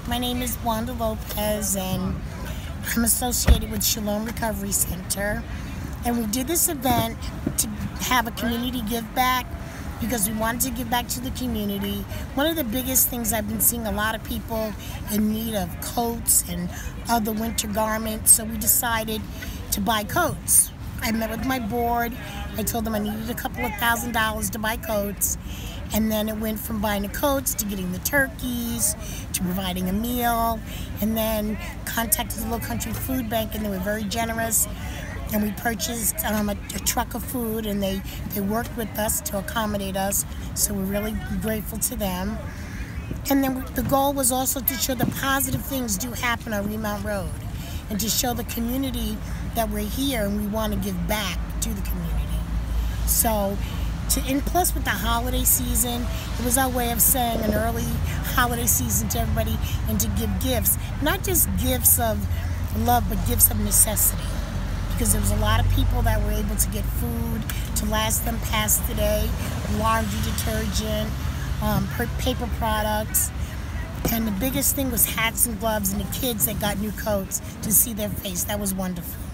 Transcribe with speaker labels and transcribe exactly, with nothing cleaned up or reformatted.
Speaker 1: My name is Wanda Lopez, and I'm associated with Shalom Recovery Center. And we did this event to have a community give back because we wanted to give back to the community. One of the biggest things I've been seeing a lot of people in need of coats and other winter garments, so we decided to buy coats. I met with my board. I told them I needed a couple of thousand dollars to buy coats. And then it went from buying the coats to getting the turkeys to providing a meal, and then contacted the Low Country Food Bank, and they were very generous. And we purchased um, a, a truck of food, and they, they worked with us to accommodate us, so we're really grateful to them. And then the goal was also to show the positive things do happen on Remount Road, and to show the community that we're here and we want to give back to the community. So, to, and plus with the holiday season, it was our way of saying an early holiday season to everybody, and to give gifts, not just gifts of love, but gifts of necessity. Because there was a lot of people that were able to get food to last them past the day, laundry detergent, um, paper products, and the biggest thing was hats and gloves, and the kids that got new coats to see their face. That was wonderful.